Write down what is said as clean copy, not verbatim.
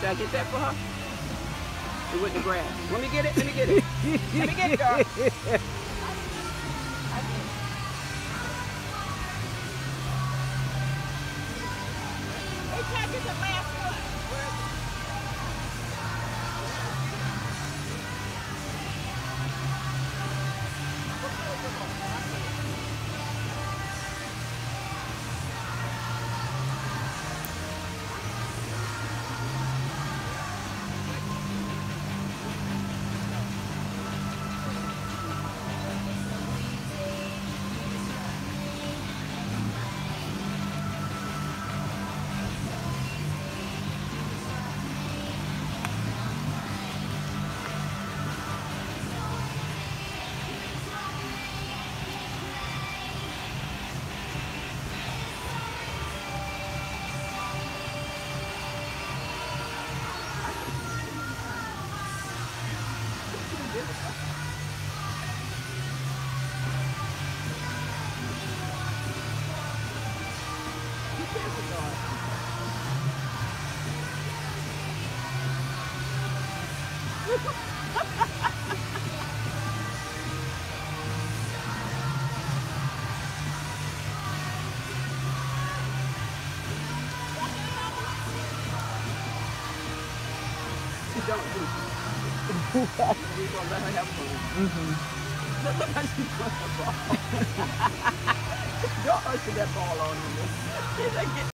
I get that for her? And with the grass. Let me get it. Let me get it. Let me get it, girl. Hey, can I get the last one? Where is it? Don't do it. We're gonna let her have fun. Look how she's throwing the ball. Don't usher that ball on me.